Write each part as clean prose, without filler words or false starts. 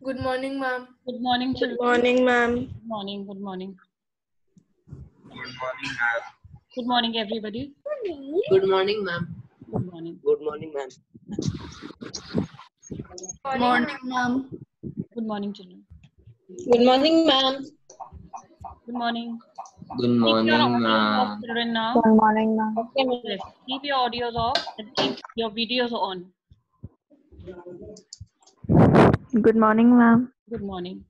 Good morning, ma'am. Good morning, Good children. morning, ma'am. Good morning. Good morning. Good morning, ma'am. Good morning, everybody. Good morning, ma'am. Good morning. Good morning, ma'am. Morning, ma'am. Good morning, children. Good morning, ma'am. Good morning. Good Keep your morning, audios off, ma'am. children, now. Good morning, ma'am. Okay, ma'am. Yes. Keep your audios off and keep your videos on. Good morning, ma'am. Good morning.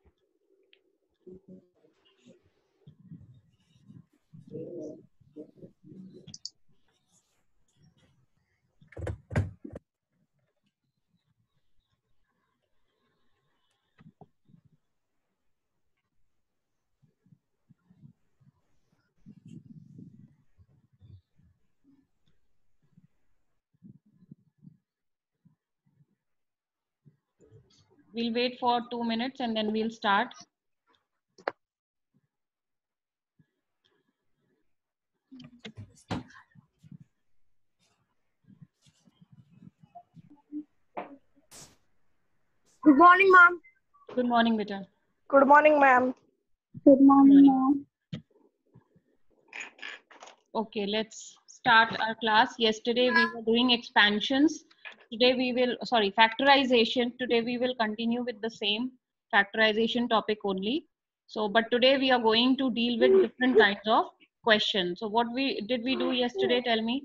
We'll wait for 2 minutes and then we'll start. Good morning, ma'am. Good morning, beta. Good morning, ma'am. Good morning, ma'am. Okay, let's start our class. Yesterday we were doing expansions. Today we will, sorry, factorization. Today we will continue with the same factorization topic only. So, but today we are going to deal with different kinds of questions. So what did we do yesterday? Tell me.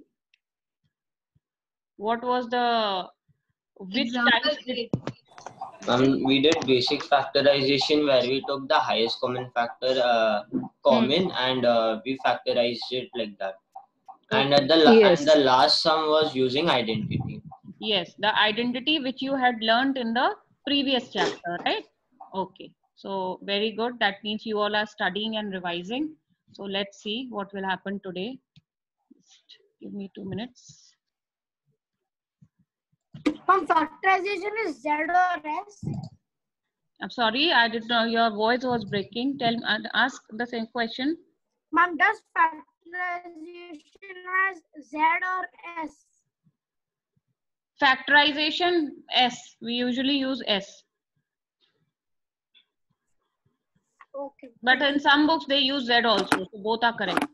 What was the, which types did, We did basic factorization where we took the highest common factor common and we factorized it like that. And okay. and the last sum was using identity. Yes, the identity which you had learned in the previous chapter, right? Okay, so very good. That means you all are studying and revising. So let's see what will happen today. Just give me 2 minutes. Ma'am, factorization is Z or S? I'm sorry, I did not, your voice was breaking. Tell, ask the same question. Ma'am, does factorization has Z or S? Factorization, S. We usually use S. Okay. But in some books they use Z also. So both are correct.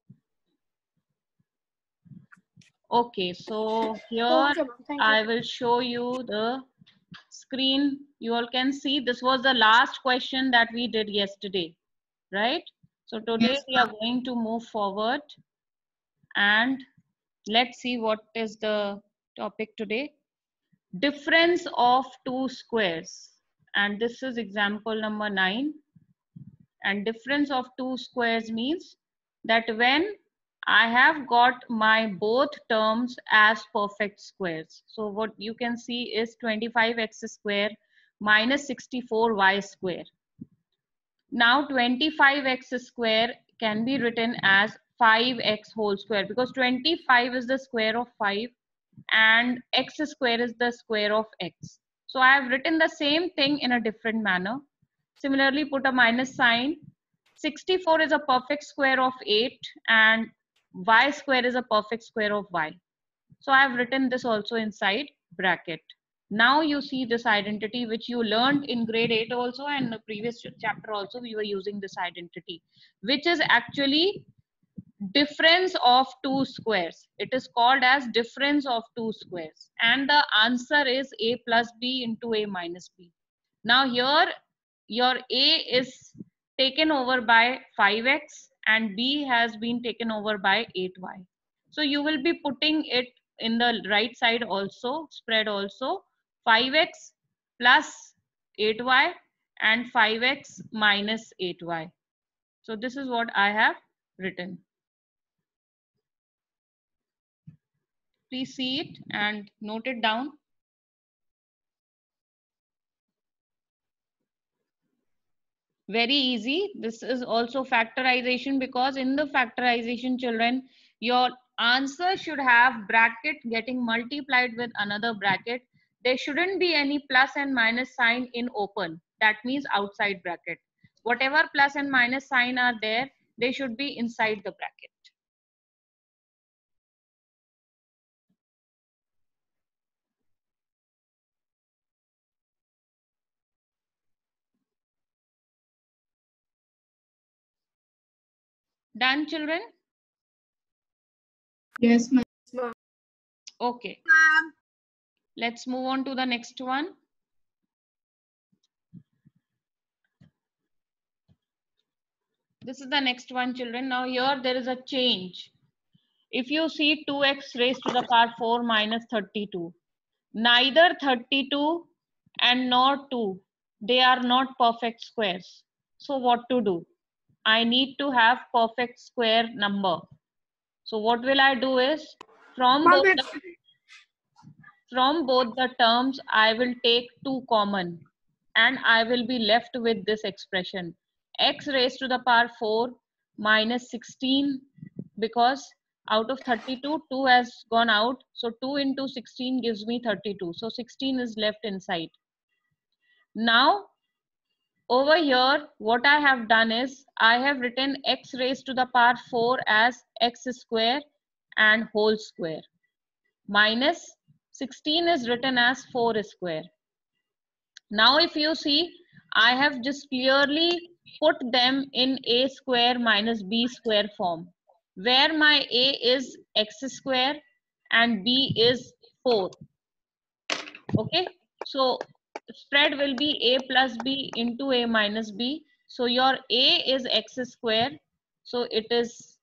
Okay, so here Okay, ma'am. Thank you. I will show you the screen. You all can see this was the last question that we did yesterday, right? So today we are going to move forward and let's see what is the topic today. Difference of two squares. And this is example number 9. And difference of two squares means that when I have got my both terms as perfect squares. So what you can see is 25x square minus 64y square. Now 25x square can be written as 5x whole square because 25 is the square of 5 and x square is the square of x. So I have written the same thing in a different manner. Similarly, put a minus sign. 64 is a perfect square of 8 and y square is a perfect square of y. So I have written this also inside bracket. Now you see this identity which you learned in grade 8 also, and the previous chapter also we were using this identity, which is actually difference of two squares. It is called as difference of two squares, and the answer is a plus b into a minus b. Now here your a is taken over by 5x and b has been taken over by 8y. So you will be putting it in the right side also, spread also, 5x plus 8y and 5x minus 8y. So this is what I have written. Please see it and note it down. Very easy. This is also factorization because in the factorization, children, your answer should have bracket getting multiplied with another bracket. There shouldn't be any plus and minus sign in open. That means outside bracket. Whatever plus and minus sign are there, they should be inside the bracket. Done, children? Yes, ma'am. Okay. Let's move on to the next one. This is the next one, children. Now here there is a change. If you see 2x raised to the power 4 minus 32, neither 32 and nor 2, they are not perfect squares. So what to do? I need to have perfect square number. So what will I do is, from both the terms, I will take 2 common and I will be left with this expression. X raised to the power 4 minus 16, because out of 32, 2 has gone out. So 2 into 16 gives me 32. So 16 is left inside. Now, over here, what I have done is, I have written x raised to the power 4 as x square and whole square. Minus 16 is written as 4 square. Now if you see, I have just clearly put them in a square minus b square form, where my a is x square and b is 4. Okay, so spread will be a plus b into a minus b. So your a is x square, so it is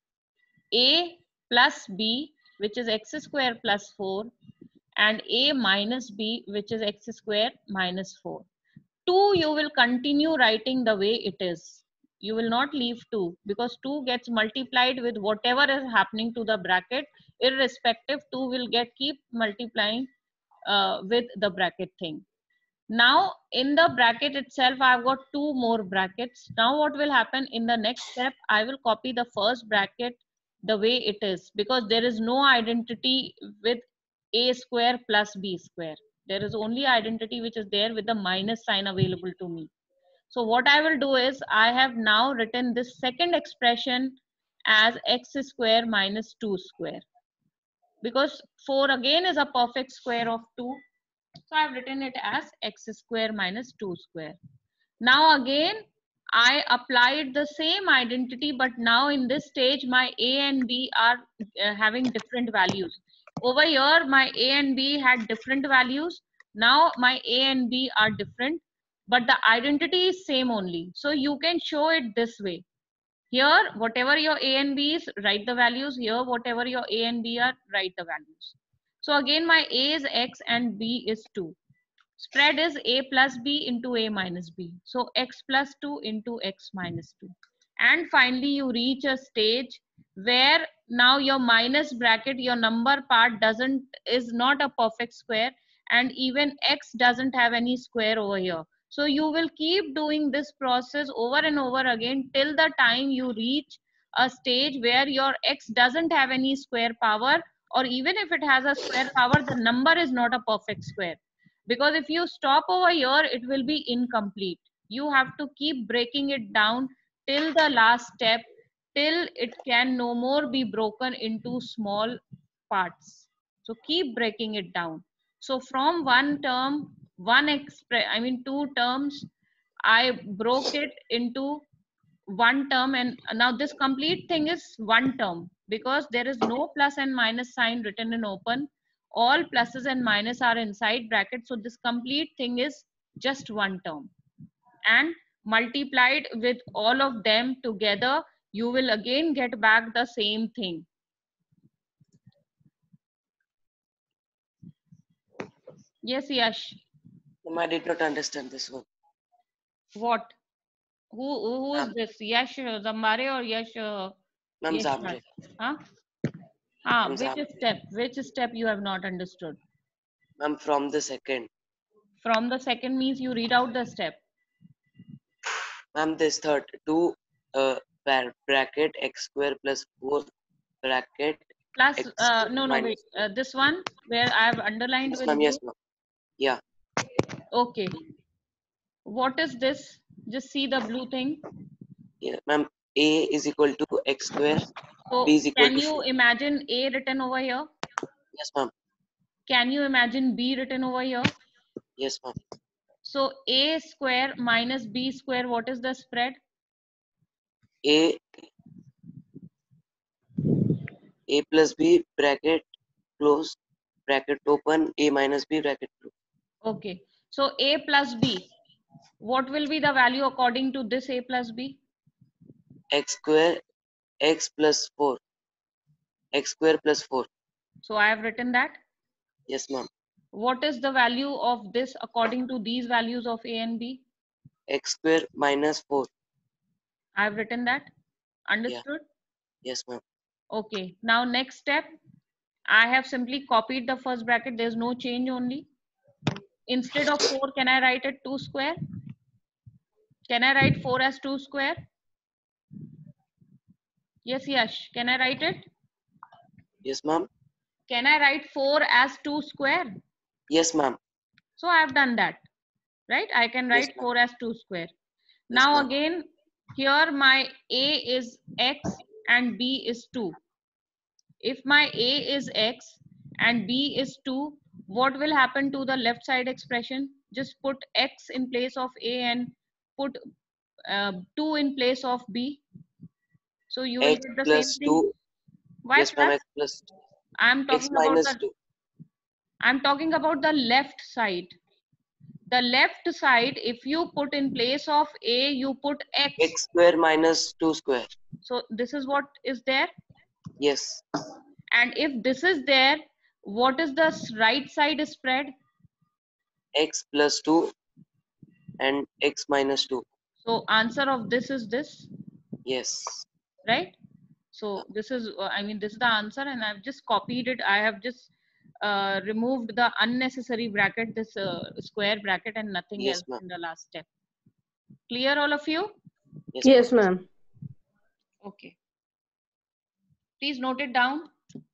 a plus b, which is x square plus 4, and a minus b, which is x square minus 4. 2 you will continue writing the way it is. You will not leave 2, because 2 gets multiplied with whatever is happening to the bracket. Irrespective, 2 will keep multiplying with the bracket thing. Now in the bracket itself, I've got 2 more brackets. Now what will happen in the next step, I will copy the first bracket the way it is, because there is no identity with a square plus b square. There is only identity which is there with the minus sign available to me. So what I will do is, I have now written this second expression as x square minus 2 square, because 4 again is a perfect square of 2. So I've written it as x square minus 2 square. Now again, I applied the same identity, but now in this stage, my a and b are having different values. Over here, my a and b had different values. Now my a and b are different, but the identity is same only. So you can show it this way. Here, whatever your a and b is, write the values. Here, whatever your a and b are, write the values. So again, my a is x and b is 2. Spread is a plus b into a minus b. So x plus 2 into x minus 2. And finally, you reach a stage where now your minus bracket, your number part is not a perfect square, and even x doesn't have any square over here. So you will keep doing this process over and over again till the time you reach a stage where your x doesn't have any square power, or even if it has a square power, the number is not a perfect square. Because if you stop over here, it will be incomplete. You have to keep breaking it down till the last step, till it can no more be broken into small parts. So keep breaking it down. So from one term, two terms, I broke it into one term, and now this complete thing is one term, because there is no plus and minus sign written in open. All pluses and minus are inside brackets. So this complete thing is just one term, and multiplied with all of them together, you will again get back the same thing. Yes, Yash. I did not understand this one. What? Who is this? Yash Zambare or Yash? Ma'am, Yash Zamre. Huh? Ma'am, Which step you have not understood? Ma'am, from the second. From the second means you read out the step. Ma'am, this third, 2 bracket x square plus 4 bracket Plus, x no, minus wait. This one where I have underlined yes, with ma'am, blue. yes, ma'am. Yeah. Okay. What is this? Just see the blue thing. Yeah, ma'am, a is equal to x square. So B is equal can to you 4. imagine A written over here? Yes, ma'am. Can you imagine B written over here? Yes, ma'am. So A square minus B square, what is the spread? A A plus B bracket close bracket open, A minus B bracket close. Okay. So A plus B. What will be the value according to this A plus B? X square X plus 4. X square plus 4. So I have written that. Yes, ma'am. What is the value of this according to these values of A and B? X square minus 4. I have written that. Understood? Yes, ma'am. Okay. Now next step. I have simply copied the first bracket. There's no change only. Instead of 4, can I write it 2 square? Can I write 4 as 2 square? Yes, Yash. Can I write it? Yes, ma'am. Can I write 4 as 2 square? Yes, ma'am. So I have done that. Right? I can Yes, write ma'am. 4 as 2 square. Yes, Now ma'am. again, here my A is X and B is 2. If my A is X and B is 2, what will happen to the left side expression? Just put X in place of A and put 2 in place of B. So you will X get the same plus thing. 2. Why Yes, ma'am. plus? X plus I'm X talking about minus the 2. I'm talking about the left side. The left side, if you put in place of A, you put X. X square minus 2 square. So this is what is there. Yes. And if this is there, what is the right side spread? X plus 2 and X minus 2. So answer of this is this, Yes. right? So this is, I mean, this is the answer, and I've just copied it. I have just removed the unnecessary bracket, this square bracket, and nothing Yes, else ma'am. in the last step. Clear, all of you? Yes, Yes, ma'am. Okay. Please note it down.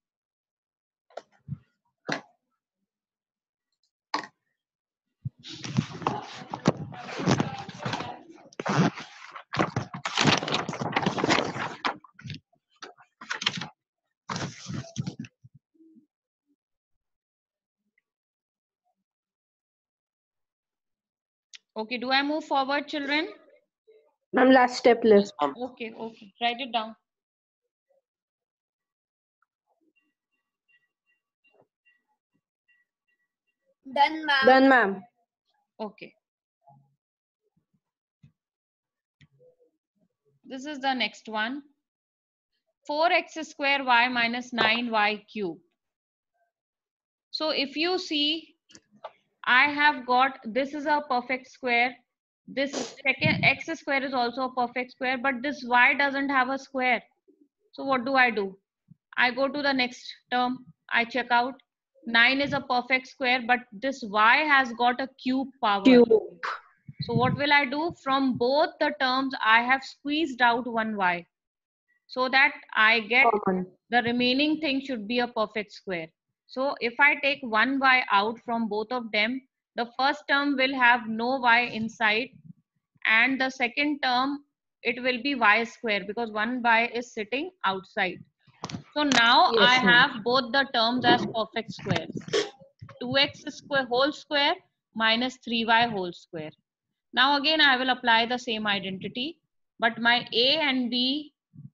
Okay, do I move forward, children? Ma'am, last step left. ma'am. Okay, okay. Write it down. Done, ma'am. Done, ma'am. Okay. This is the next one. 4x square y minus 9y cube. So if you see, I have got, this is a perfect square. This second x square is also a perfect square, but this y doesn't have a square. So what do? I go to the next term. I check out. 9 is a perfect square, but this y has got a cube power. Cube. So what will I do? From both the terms, I have squeezed out one y, so that I get Common. the remaining thing should be a perfect square. So if I take one y out from both of them, the first term will have no y inside, and the second term, it will be y square, because one y is sitting outside. So now Yes, I ma'am. have both the terms as perfect squares. 2x square whole square minus 3y whole square. Now again I will apply the same identity, but my a and b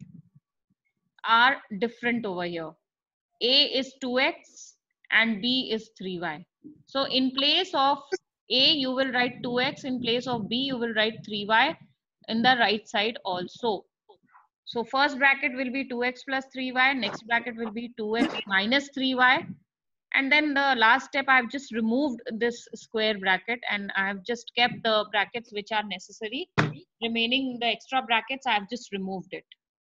are different over here. A is 2x and b is 3y. So in place of a, you will write 2x. In place of b, you will write 3y in the right side also. So first bracket will be 2x plus 3y. Next bracket will be 2x minus 3y. And then the last step, I've just removed this square bracket and I've just kept the brackets which are necessary. Remaining the extra brackets, I've just removed it.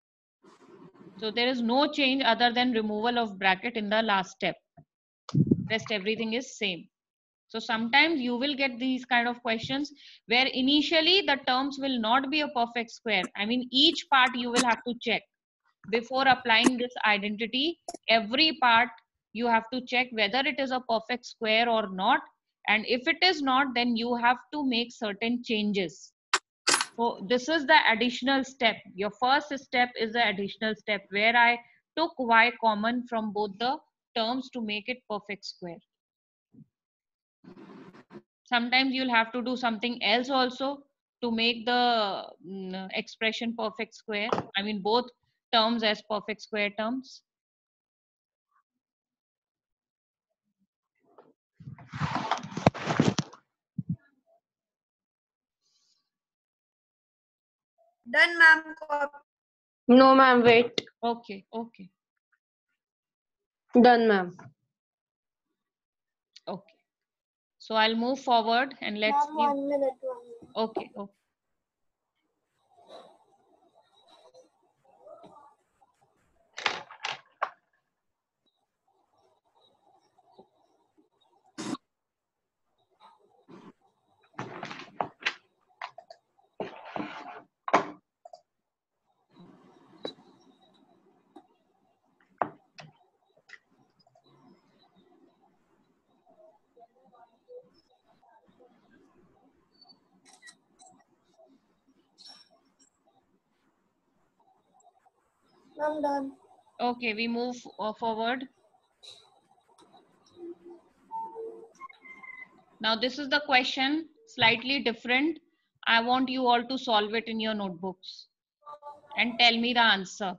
So there is no change other than removal of bracket in the last step. Rest everything is same. So sometimes you will get these kind of questions where initially the terms will not be a perfect square. I mean, each part you will have to check before applying this identity. Every part you have to check whether it is a perfect square or not. And if it is not, then you have to make certain changes. So this is the additional step. Your first step is the additional step where I took y common from both the terms to make it perfect square. Sometimes you'll have to do something else also to make the expression perfect square. I mean both terms as perfect square terms. Done, ma'am. No, ma'am. Wait. Okay, okay, Done, ma'am. okay. So I'll move forward and let's Ma'am, give. 1 minute. Okay, okay. I'm done. Okay, we move forward. Now this is the question, slightly different. I want you all to solve it in your notebooks and tell me the answer.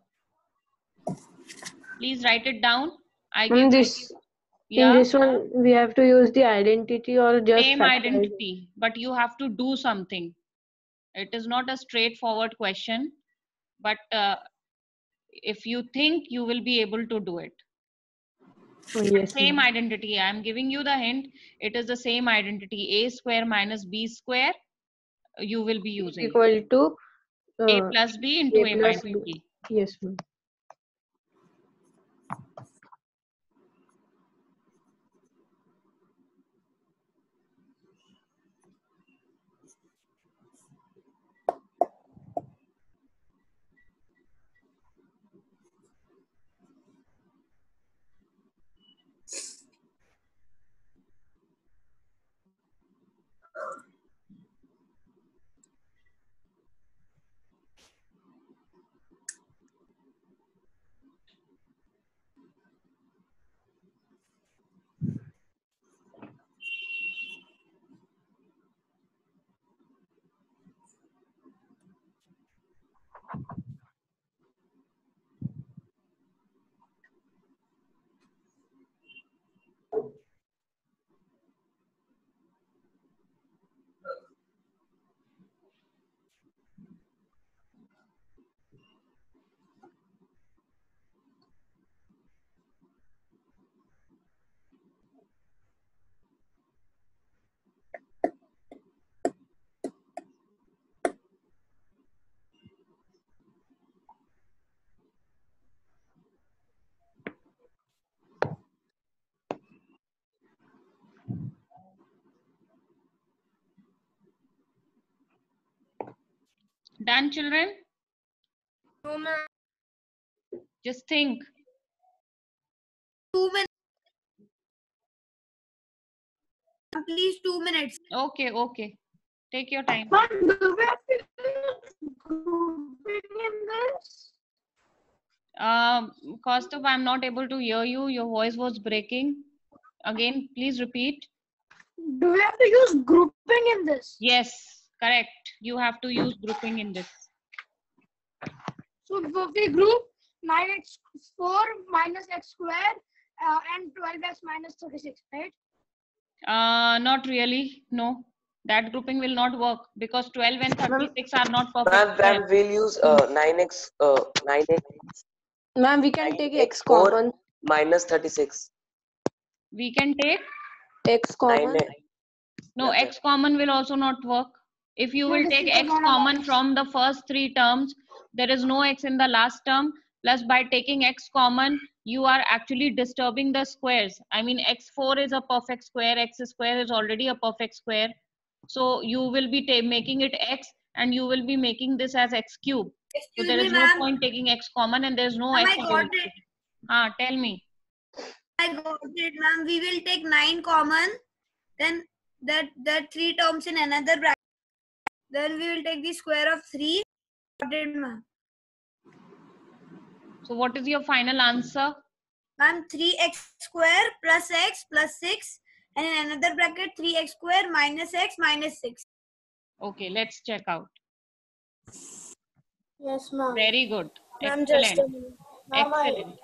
Please write it down. I give In in this one, we have to use the identity or just same factorize? identity, but you have to do something. It is not a straightforward question, but if you think, you will be able to do it. Yes, Same ma'am. identity. I am giving you the hint. It is the same identity. A square minus B square. You will be using Equal to A plus B into A plus minus B. B. Yes, ma'am. Done, children? No, ma'am. Just think. 2 minutes. Please, 2 minutes. Okay, okay. Take your time. Ma'am, do we have to use grouping in this? Kaustubh, I'm not able to hear you. Your voice was breaking. Again, please repeat. Do we have to use grouping in this? Yes, correct. You have to use grouping in this. So if we group 9x4 minus x square and 12x minus 36, right? Not really. No, that grouping will not work because 12 and 36 are not perfect Ma'am, squares. we'll use 9x Ma'am, we can take x 9x4 common. minus 36. We can take, X common. no, x common will also not work. If you will take x common from the first three terms, there is no x in the last term. Plus by taking x common, you are actually disturbing the squares. I mean, x4 is a perfect square, x square is already a perfect square. So you will be making it x and you will be making this as x cube. So Excuse there me, is no ma'am. point taking x common and there is no Ma'am, x I got available. it. Tell me. I got it, ma'am. We will take 9 common. Then that 3 terms in another bracket. Then we will take the square of 3. Got it, ma'am. So what is your final answer? Ma'am, 3x square plus x plus 6. And in another bracket, 3x square minus x minus 6. Okay, let's check out. Yes, ma'am. Very good. Ma'am, just a Excellent. minute. Ma'am, I Excellent.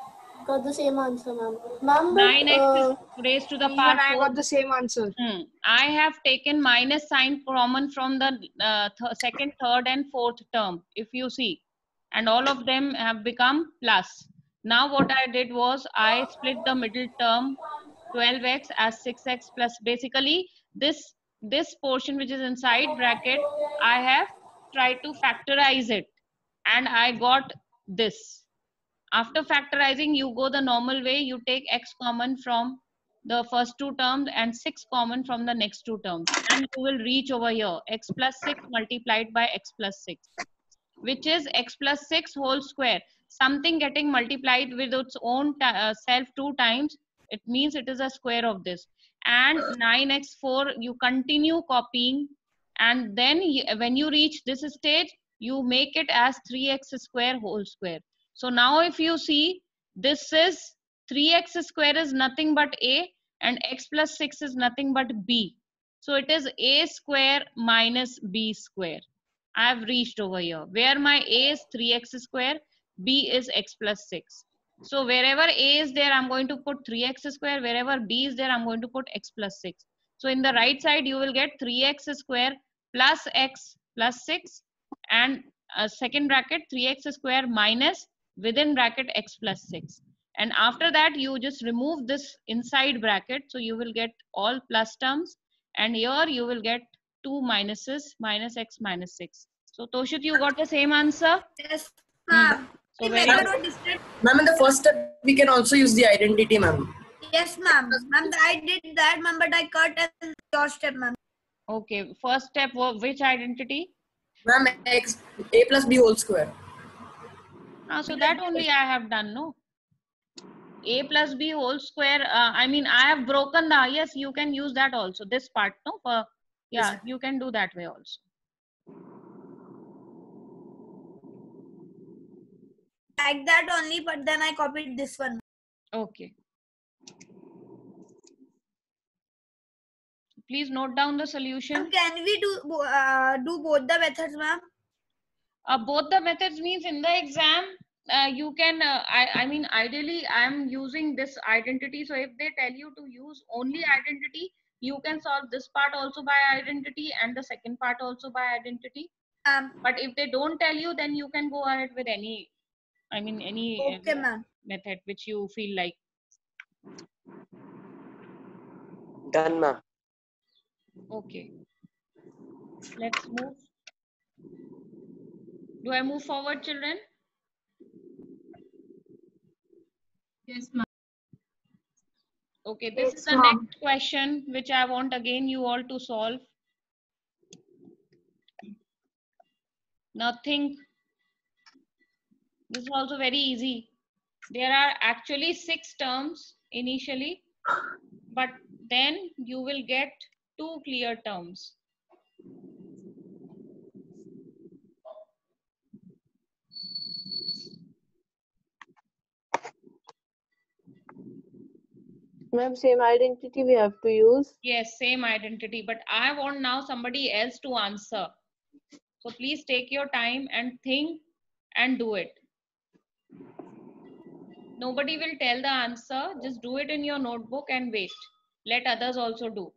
got the same answer, ma'am. Ma'am, 9x raised to the power Even I 4. got the same answer. I have taken minus sign common from the second, third and fourth term, if you see. And all of them have become plus. Now what I did was I split the middle term 12x as 6x plus. Basically this portion which is inside bracket, I have tried to factorize it and I got this. After factorizing, you go the normal way. You take x common from the first two terms and 6 common from the next two terms. And you will reach over here, x plus 6 multiplied by x plus 6, which is x plus 6 whole square. Something getting multiplied with its own self 2 times, it means it is a square of this. And 9x4, you continue copying. And then when you reach this stage, you make it as 3x square whole square. So now if you see, this is 3x square is nothing but a, and x plus 6 is nothing but b. So it is a square minus b square. I have reached over here, where my a is 3x square, b is x plus 6. So wherever a is there, I'm going to put 3x square. Wherever b is there, I'm going to put x plus 6. So in the right side, you will get 3x square plus x plus 6, and second bracket 3x square minus within bracket x plus 6. And after that, you just remove this inside bracket. So you will get all plus terms. And here you will get 2 minuses, minus x minus 6. So Toshit, you got the same answer? Yes, ma'am. So The very method good. was different. Ma'am, in the first step, we can also use the identity, ma'am. Yes, ma'am. Ma'am, I did that, ma'am, but I cut and your step, ma'am. Okay, first step, which identity? Ma'am, x a plus b whole square. So that only I have done, no? A plus b whole square, I mean, I have broken the, yes, you can use that also, this part, no? Yeah, Yes. you can do that way also. Like that only, but then I copied this one. Okay. Please note down the solution. Ma'am, can we do both the methods, ma'am? Both the methods means in the exam, you can, I mean, ideally, I'm using this identity. So if they tell you to use only identity, you can solve this part also by identity and the second part also by identity. But if they don't tell you, then you can go ahead with any, I mean, any Okay, ma'am. method which you feel like. Done, ma'am. Okay. Let's move. Do I move forward, children? Yes, ma'am. Okay, this is the next question which I want again you all to solve. Nothing. This is also very easy. There are actually 6 terms initially, but then you will get 2 clear terms. Ma'am, same identity we have to use. Yes, same identity, but I want now somebody else to answer. So please take your time and think and do it. Nobody will tell the answer. Just do it in your notebook and wait. Let others also do.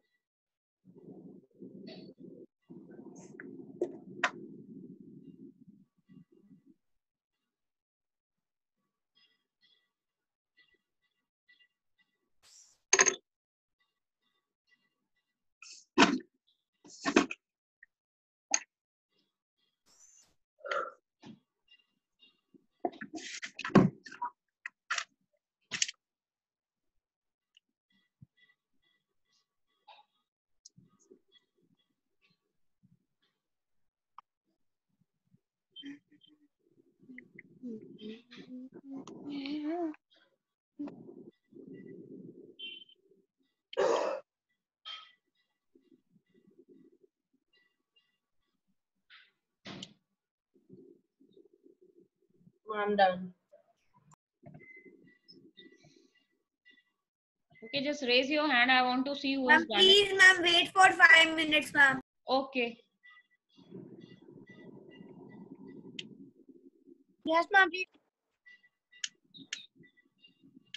I'm done. Okay, just raise your hand. I want to see who Ma'am, is done. please, ma'am, wait for 5 minutes, ma'am. Okay. Yes, ma'am.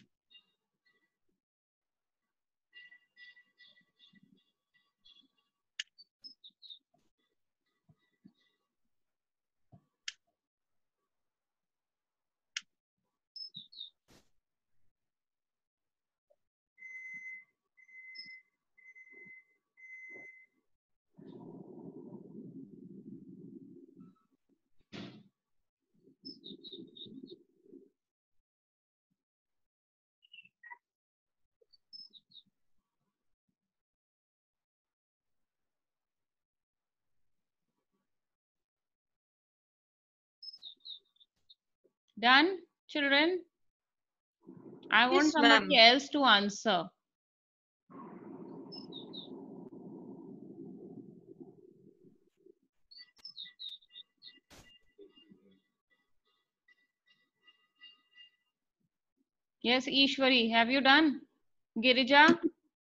Done, children? I want somebody else to answer. Yes, Ishwari, have you done? Girija?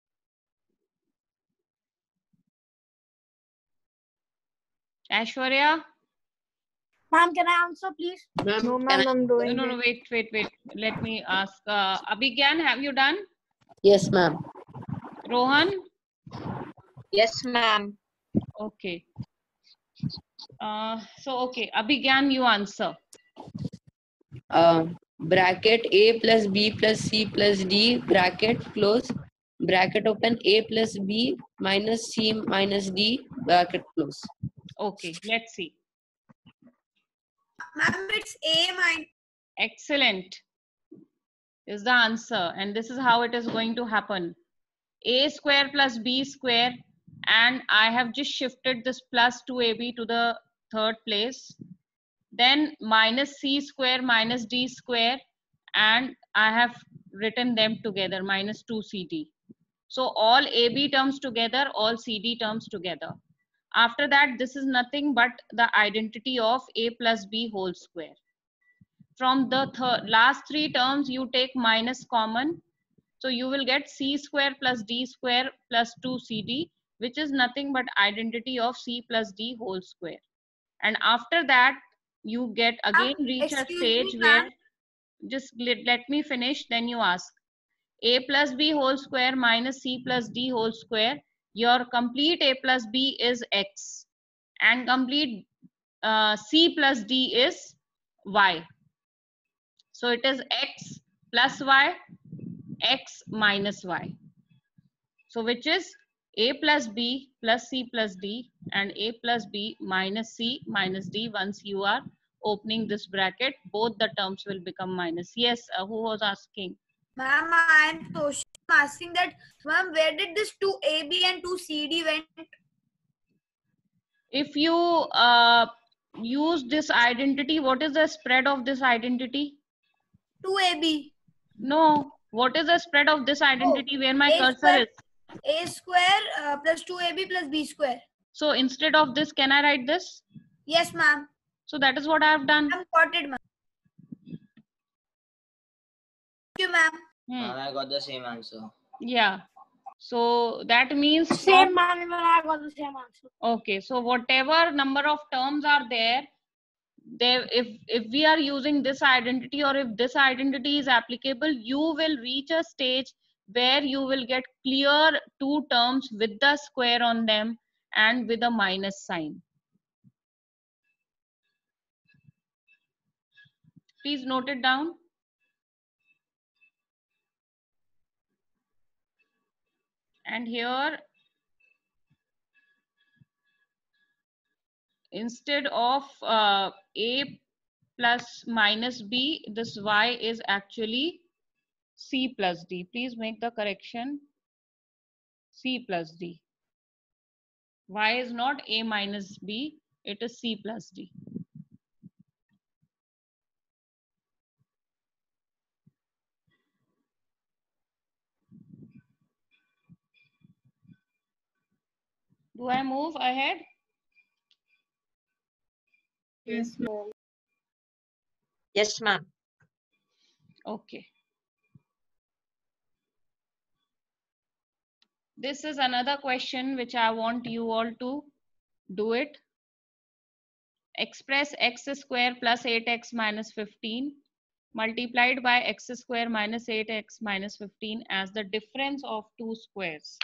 Aishwarya? Ma'am, can I answer, please? No, ma'am, I'm doing No, it. wait. Let me ask. Abhigyan, have you done? Yes, ma'am. Rohan? Yes, ma'am. Okay. Okay, Abhigyan, you answer. Bracket A plus B plus C plus D, bracket close, bracket open, A plus B minus C minus D, bracket close. Okay, let's see. Ma'am, it's A minus. Excellent is the answer, and this is how it is going to happen. A square plus B square, and I have just shifted this plus 2AB to the third place. Then minus C square minus D square, and I have written them together, minus 2CD. So all AB terms together, all CD terms together. After that, this is nothing but the identity of A plus B whole square. From the last three terms, you take minus common. So you will get C square plus D square plus 2CD, which is nothing but identity of C plus D whole square. And after that, you get again reach a stage where, just let me finish, then you ask. A plus B whole square minus C plus D whole square, your complete A plus B is X, and complete C plus D is Y. So it is X plus Y, X minus Y. So which is A plus B plus C plus D, and A plus B minus C minus D. Once you are opening this bracket, both the terms will become minus. Yes, who was asking? Ma'am, I'm asking that, ma'am, where did this 2AB and 2CD went? If you use this identity, what is the spread of this identity? 2AB. No, what is the spread of this identity where my cursor is? A square plus 2AB plus B square. So instead of this, can I write this? Yes, ma'am. So that is what I have done. I've got it, ma'am. Thank you, ma'am. I got the same answer. Yeah. So that means same, ma'am. Even I got the same answer. Okay. So whatever number of terms are there, if we are using this identity, or if this identity is applicable, you will reach a stage where you will get clear two terms with the square on them and with a minus sign. Please note it down. And here, instead of A plus minus B, this Y is actually C plus D. Please make the correction. C plus D. Y is not A minus B, it is C plus D. Do I move ahead? Yes, ma'am. Yes, ma'am. Okay. This is another question which I want you all to do it. Express x square plus 8x minus 15 multiplied by x square minus 8x minus 15 as the difference of two squares.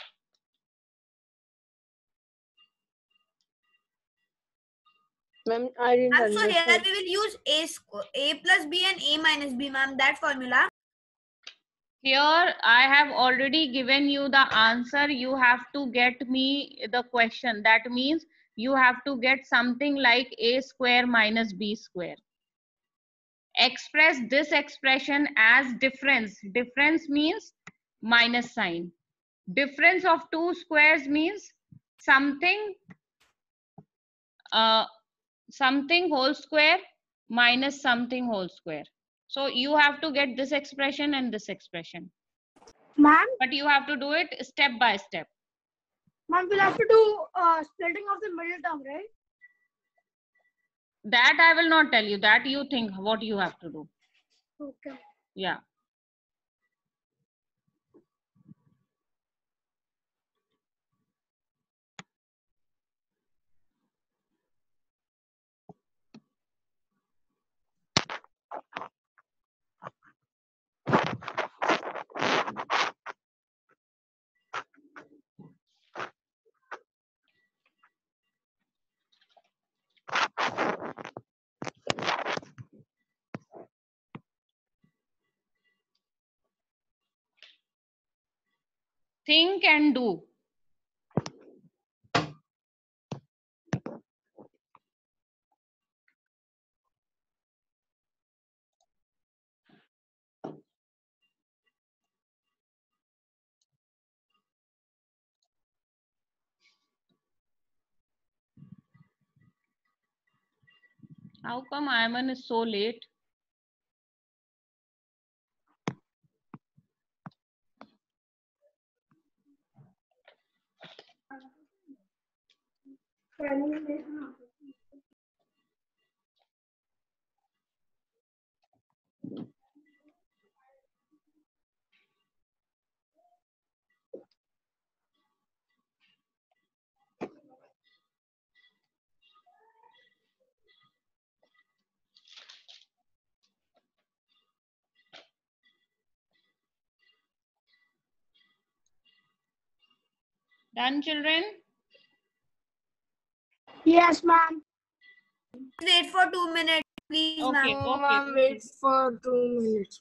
Ma'am, I didn't So here understand. we will use A plus B and A minus B, ma'am, that formula. Here I have already given you the answer. You have to get me the question. That means you have to get something like A square minus B square. Express this expression as difference. Difference means minus sign. Difference of two squares means something something whole square minus something whole square. So you have to get this expression and this expression. Ma'am, But you have to do it step by step. ma'am, we'll have to do splitting of the middle term, right? That I will not tell you. That you think what you have to do. Okay. Yeah. Think and do. How come Ayman is so late? Done, children? Yes, ma'am. Wait for 2 minutes, please, Okay, ma'am. okay. Wait for 2 minutes.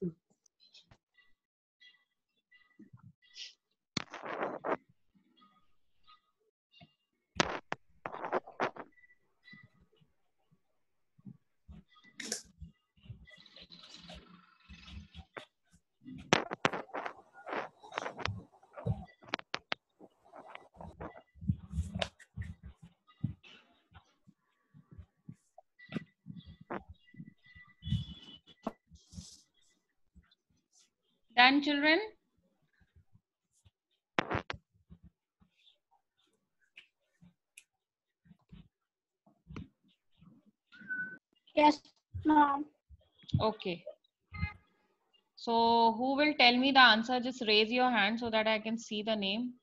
Done, children? Yes, ma'am. Okay. So who will tell me the answer? Just raise your hand so that I can see the name.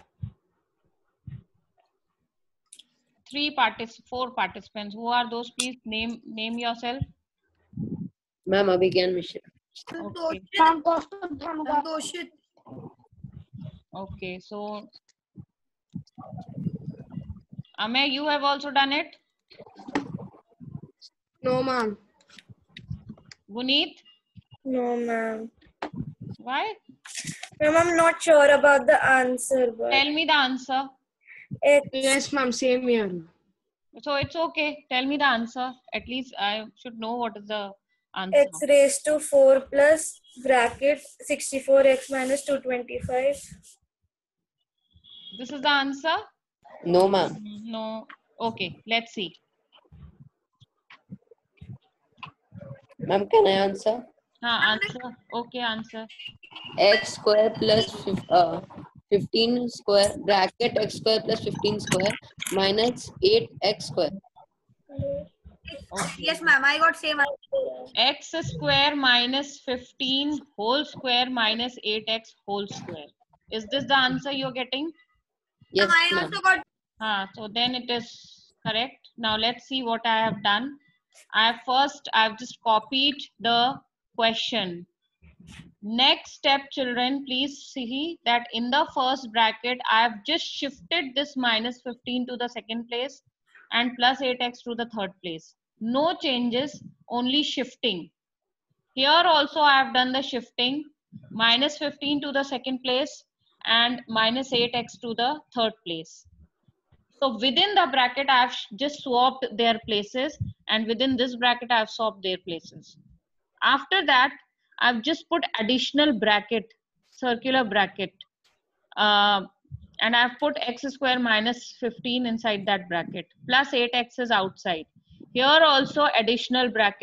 4 participants. Who are those? Please name yourself. Ma'am, Abhigyan Mishra. Okay. Ma'am, Kaustubh Dhanuka. Doshit. Okay. So Amey, you have also done it? No, ma'am. Guneet? No, ma'am. Why? Ma'am, I'm not sure about the answer, but Tell me the answer. Yes, ma'am. Same here. So it's okay. Tell me the answer. At least I should know what is the answer. x raised to 4 plus bracket 64x minus 225. This is the answer? No, ma'am. No. Okay, let's see. Ma'am, can I answer? Answer. Okay, answer. X square plus 15 square bracket x square plus 15 square minus 8x square. Okay. Yes, ma'am. I got same answer. X square minus 15 whole square minus 8x whole square. Is this the answer you're getting? Yes, I ma'am. also got. So then it is correct. Now let's see what I have done. I've just copied the question. Next step, children, please see that in the first bracket, I have just shifted this minus 15 to the second place and plus 8x to the third place. No changes, only shifting. Here also I have done the shifting, minus 15 to the second place and minus 8x to the third place. So within the bracket, I have just swapped their places, and within this bracket, I have swapped their places. After that, I've just put additional bracket, circular bracket, and I've put x square minus 15 inside that bracket, plus 8x is outside. Here also additional bracket,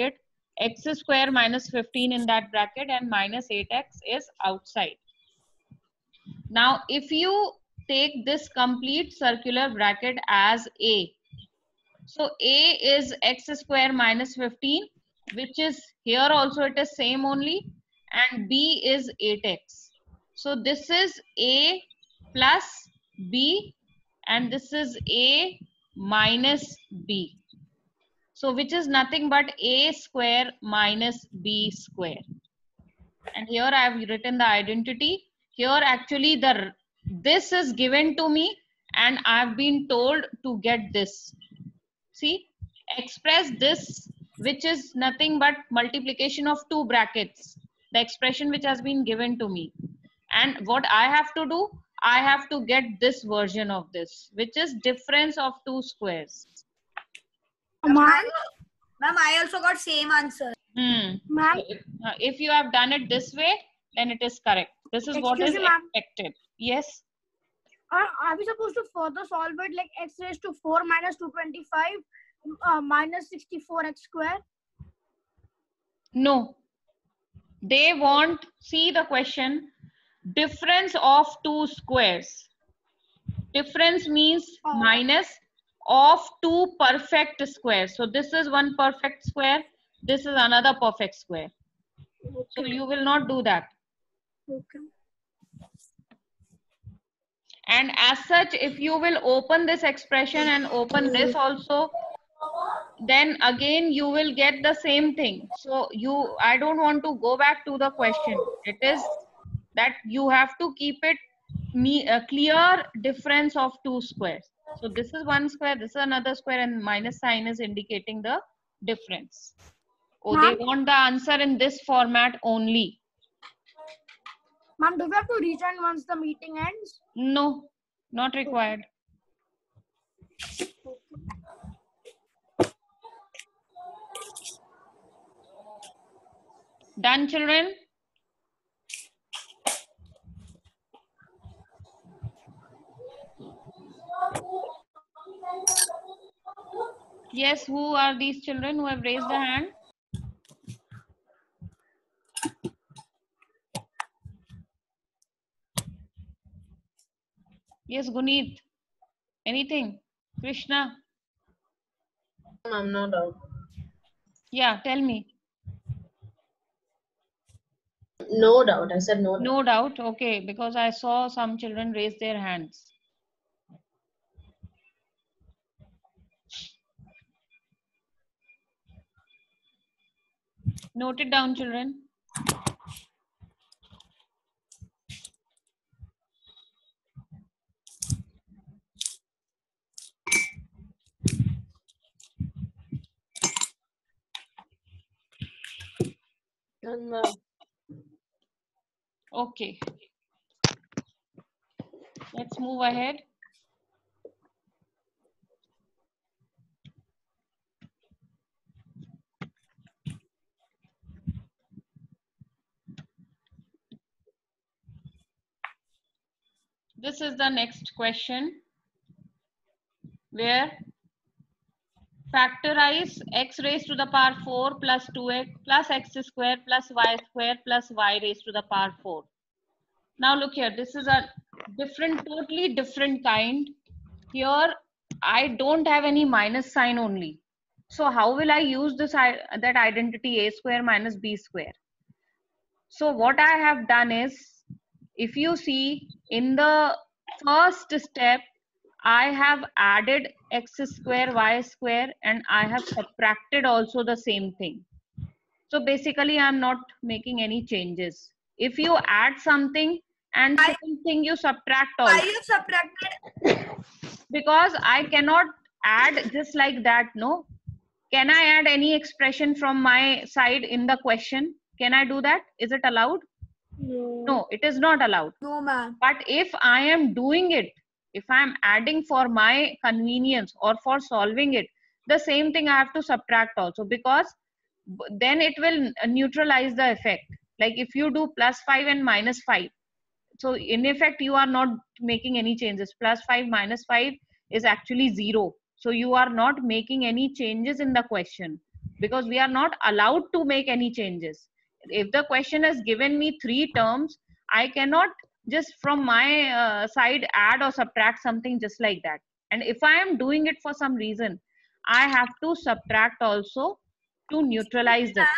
x square minus 15 in that bracket and minus 8x is outside. Now, if you take this complete circular bracket as A, so A is x square minus 15, which is here also it is same only, and B is 8x. So this is A plus B and this is A minus B. So which is nothing but A square minus B square. And here I have written the identity. Here actually this is given to me and I have been told to get this. See, express this, which is nothing but multiplication of two brackets, the expression which has been given to me. And what I have to do, I have to get this version of this, which is difference of two squares. Ma'am, I also got same answer. Ma'am, So if you have done it this way, then it is correct. This is what is Excuse me, ma'am. expected. Yes. are we supposed to further solve it like x raised to 4 minus 225 minus 64x square? No. They want, see the question, difference of two squares. Difference means minus of two perfect squares. So this is one perfect square. This is another perfect square. So you will not do that. Okay. And as such, if you will open this expression and open this also, then again you will get the same thing. So I don't want to go back to the question. It is that you have to keep it a clear difference of two squares. So this is one square, this is another square, and minus sign is indicating the difference. Oh, they want the answer in this format only. Ma'am, do we have to rejoin once the meeting ends? No, not required. Done, children? Yes, who are these children who have raised a hand? Yes, Guneet. Anything? Krishna? Ma'am, no doubt. Yeah, tell me. No doubt. I said no doubt. No doubt. Okay, because I saw some children raise their hands. Note it down, children. Okay. Let's move ahead. This is the next question where factorize x raised to the power 4 plus 2x plus x square plus y square plus y raised to the power 4. Now look here, this is a totally different kind. Here I don't have any minus sign only. So how will I use this that identity a square minus b square? So what I have done is, if you see in the first step, I have added x square y square and I have subtracted also the same thing. So basically I'm not making any changes. If you add something and same thing you subtract also. Why you subtracted? Because I cannot add just like that, no? Can I add any expression from my side in the question? Can I do that? Is it allowed? No, it is not allowed. No, ma'am. But if I am doing it, if I am adding for my convenience or for solving it, the same thing I have to subtract also, because then it will neutralize the effect. Like if you do plus 5 and minus 5, so in effect you are not making any changes. Plus 5 minus 5 is actually 0. So you are not making any changes in the question. because we are not allowed to make any changes. If the question has given me 3 terms, I cannot just from my side add or subtract something just like that. And if I am doing it for some reason, I have to subtract also to neutralize the.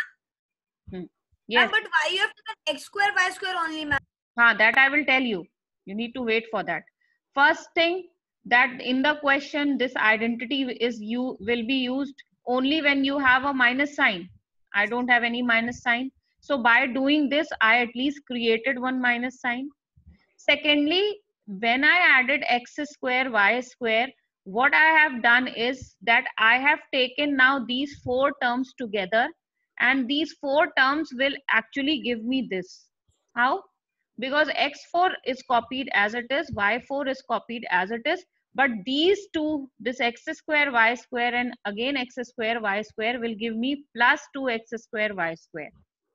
Yes. But why you have to get x square y square only, ma'am? That I will tell you. You need to wait for that. First thing, that in the question this identity is will be used only when you have a minus sign. I don't have any minus sign. So by doing this, I at least created one minus sign. Secondly, when I added x square y square, what I have done is that I have taken now these 4 terms together, and these 4 terms will actually give me this. How? Because x4 is copied as it is, y4 is copied as it is, but these two, this x square y square and again x square y square, will give me plus 2x square y square.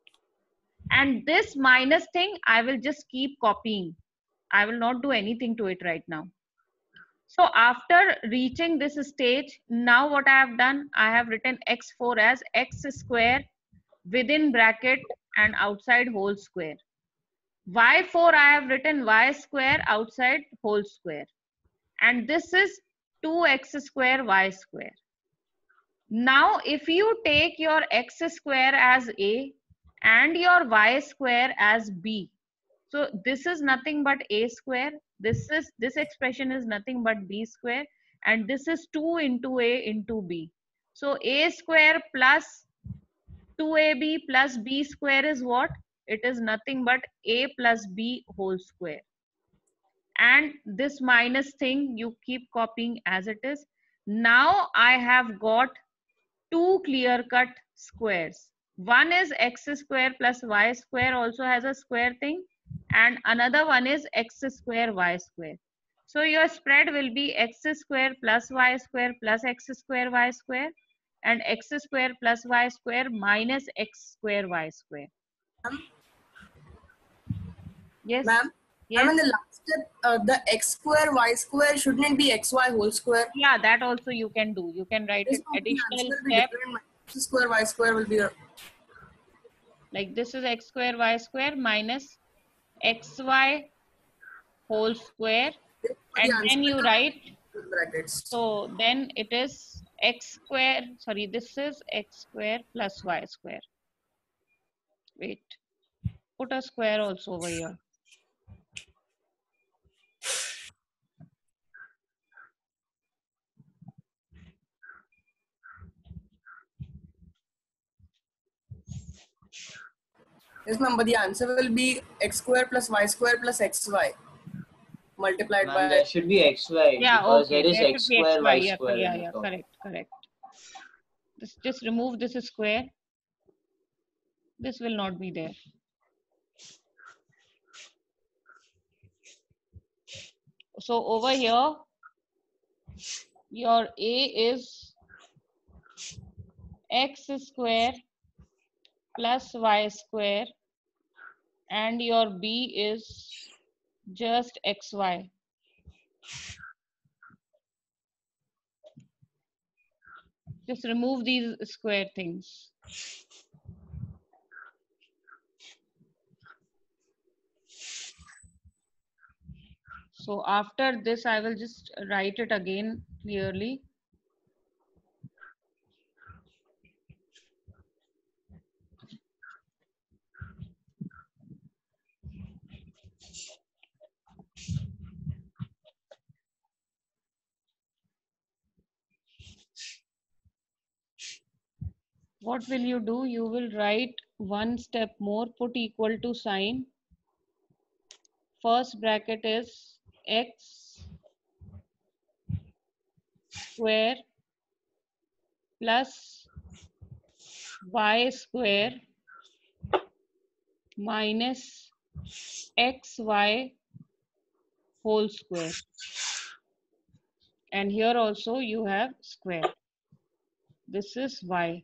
And this minus thing I will just keep copying. I will not do anything to it right now. So after reaching this stage, now what I have done, I have written x4 as x square within bracket and outside whole square. Y4 I have written y square outside whole square. And this is 2x square y square. Now if you take your x square as a and your y square as b, so this is nothing but a square, this expression is nothing but b square, and this is 2 into a into b. So a square plus 2ab plus b square is what? It is nothing but a plus b whole square. And this minus thing you keep copying as it is. Now I have got 2 clear-cut squares. One is x square plus y square, also has a square thing, and another one is x square y square. So your spread will be x square plus y square plus x square y square, and x square plus y square minus x square y square. Yes. Ma'am, yes. in the last step, the x square y square shouldn't it be xy whole square? Yeah, that also you can do. You can write it additional step. X square y square will be like this is x square y square minus xy whole square, and then you write brackets. So then it is x square, sorry, this is x square plus y square. Wait, put a square also over here. Yes, ma'am, but the answer will be x square plus y square plus xy multiplied by. There should be xy. Yeah, because okay. there is x square, y square. Yeah, correct. Just remove this square. This will not be there. So over here, your a is x square plus y square, and your b is just xy. Just remove these square things. So after this, I will just write it again clearly. What will you do? You will write one step more, put equal to sign. First bracket is x square plus y square minus xy whole square. And here also you have square. This is y.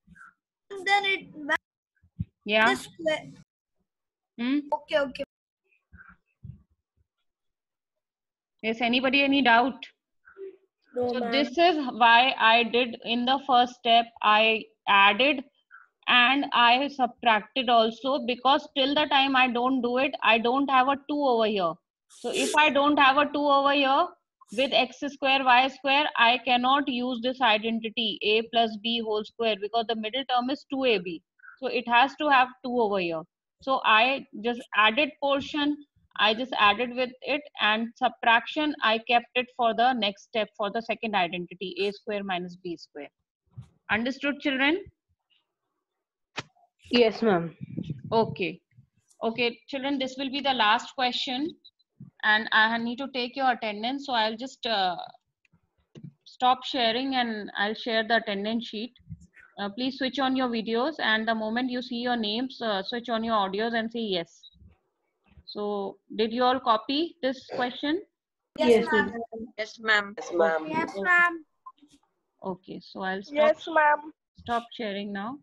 Then it. Yeah. Okay. Is anybody any doubt? No, So ma'am. this is why I did in the first step, I added and I subtracted also, because till the time I don't do it, I don't have a 2 over here. So if I don't have a 2 over here, with x square y square, I cannot use this identity a plus b whole square, because the middle term is 2ab. So it has to have 2 over here. So I just added portion, I just added with it, and subtraction, I kept it for the next step, for the second identity, a square minus b square. Understood, children? Yes, ma'am. Okay. Okay, children, this will be the last question, and I need to take your attendance. So I'll just stop sharing and I'll share the attendance sheet. Please switch on your videos, and the moment you see your names, switch on your audios and say yes. So did you all copy this question? Yes, ma'am. Yes, ma'am. Yes, ma'am. Yes, ma'am. Okay, so I'll Yes, ma'am. stop sharing now.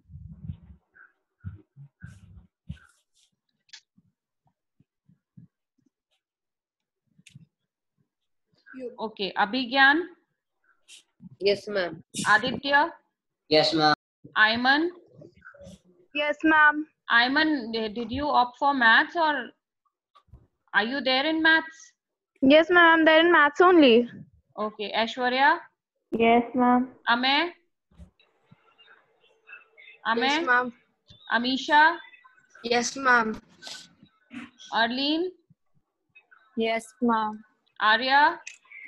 Okay, Abhigyan, Yes, ma'am. Aditya, Yes, ma'am. Ayman. Yes, ma'am. Ayman, did you opt for maths, or are you there in maths? Yes, ma'am. They're in maths only. Okay, Aishwarya, Yes, ma'am. Amey, Yes, ma'am. Amisha, Yes, ma'am. Arlene, Yes, ma'am. Arya.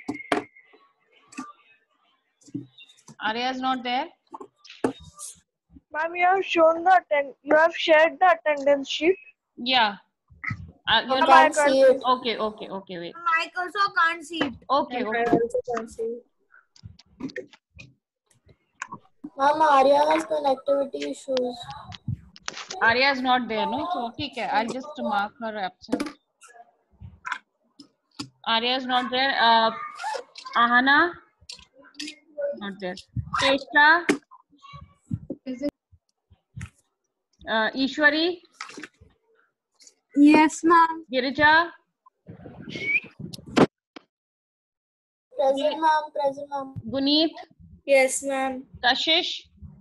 Arya is not there. Ma'am, you have shown you have shared the attendance sheet. Yeah. You're I can't see it. Okay, wait. I also can't see it. Okay, And I okay. also can't see it. Ma'am, Arya has connectivity issues. Arya is not there, no? So, okay, I'll just mark her absent. Arya is not there. Ahana, not there. Tesha, Ishwari, Yes, ma'am. Girija, Present, ma'am. Present, ma'am. Guneet, Yes, ma'am. Kashish,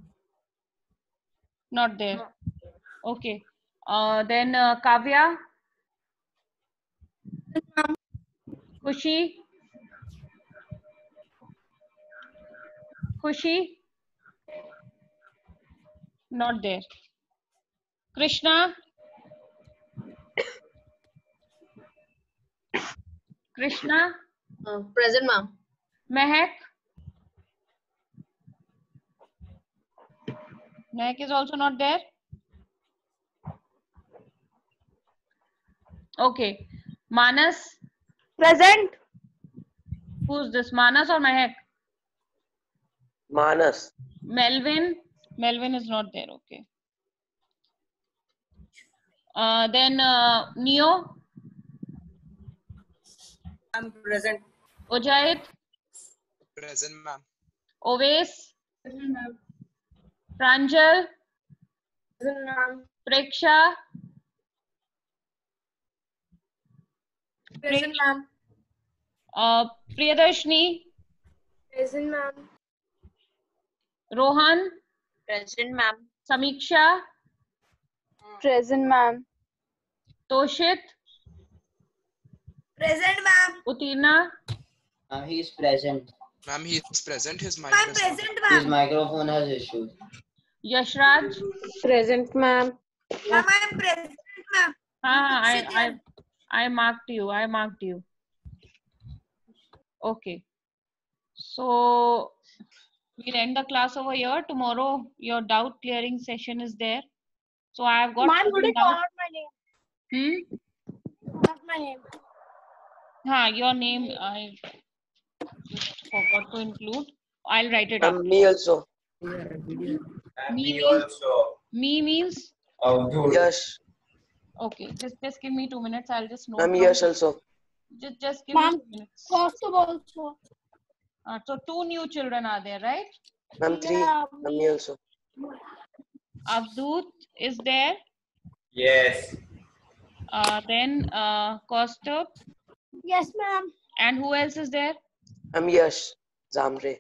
not there. Okay. Then Kavya, Khushi, not there. Krishna, Present, ma'am. Mehak is also not there. Okay. Manas, Present. who's this? Manas or Mehak? Manas. Melvin is not there. Okay. Then Neo, I'm present. Ojait, Present, ma'am. Oves, Present, ma'am. Pranjal, Present, ma'am. Preksha, Present, ma'am. Priyadarshini, Present, ma'am. Rohan, Present, ma'am. Samiksha, Present, ma'am. Toshit, Present, ma'am. Utirna, He's present. Ma'am, he is present. His mic I'm is not present, His ma'am. microphone has issues. Yashraj. Present, ma'am. Ma'am, I'm present, ma'am. I marked you. Okay. So we'll end the class over here. Tomorrow your doubt clearing session is there. So I have got Ma'am, could you call doubt. out my name? Not my name. Your name I just forgot to include. I'll write it up. Me also. Me means Yes. okay. Just give me 2 minutes. I'll just note. Ma'am, yes also. Just give me Ma'am, 2 minutes. Kaustubh also. So 2 new children are there, right? Ma'am, 3. Yeah, Ma'am, me also. Avdut is there. Yes. Then Kaustubh, Yes, ma'am. And who else is there? I'm Yash Zamre.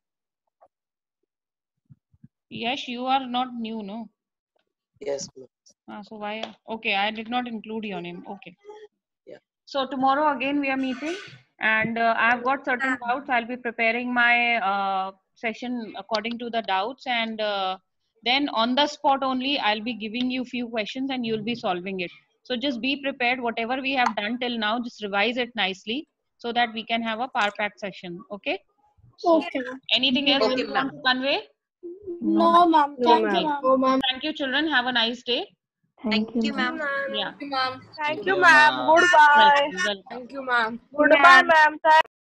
Yash, you are not new, no? Yes, ma'am. So why? Okay, I did not include your name. Okay. Yeah. So tomorrow again we are meeting, and I've got certain doubts. I'll be preparing my session according to the doubts, and then on the spot only I'll be giving you few questions and you'll be solving it. So just be prepared. Whatever we have done till now, just revise it nicely so that we can have a power pack session. Okay. So Okay. anything else Okay, you want to convey? No, ma'am. No, Thank you, ma'am. ma'am. Oh, ma'am. Thank you, children. Have a nice day. Thank you, ma'am. Yeah. Thank you, ma'am. Thank Thank you, you, ma'am. ma'am. Goodbye. Welcome. Thank you, ma'am. Goodbye, ma'am. Thank